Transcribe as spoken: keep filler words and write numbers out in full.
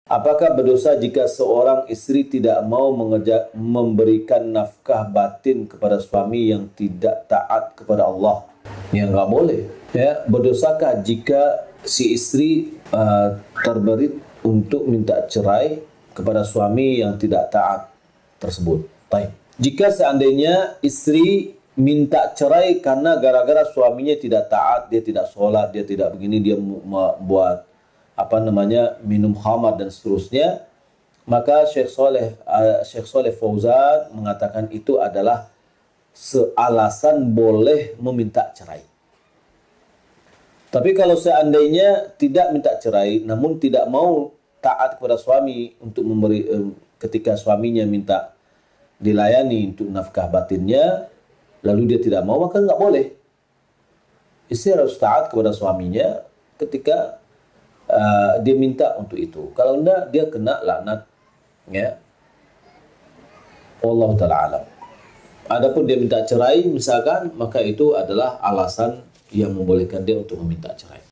Apakah berdosa jika seorang istri tidak mau mengejar, memberikan nafkah batin kepada suami yang tidak taat kepada Allah? Ya, nggak boleh. Ya, berdosakah jika si istri uh, terberit untuk minta cerai kepada suami yang tidak taat tersebut? Baik. Jika seandainya istri minta cerai karena gara-gara suaminya tidak taat, dia tidak sholat, dia tidak begini, dia buat apa namanya minum khamar dan seterusnya, maka Syekh Saleh uh, Syekh Saleh Fauzan mengatakan itu adalah sealasan boleh meminta cerai. Tapi kalau seandainya tidak minta cerai namun tidak mau taat kepada suami untuk memberi um, ketika suaminya minta dilayani untuk nafkah batinnya, lalu dia tidak mau, maka nggak boleh. Istri harus taat kepada suaminya ketika Uh, dia minta untuk itu. Kalau enggak, dia kena laknat. Ya. Wallahu ta'ala alam. Adapun dia minta cerai misalkan, maka itu adalah alasan yang membolehkan dia untuk meminta cerai.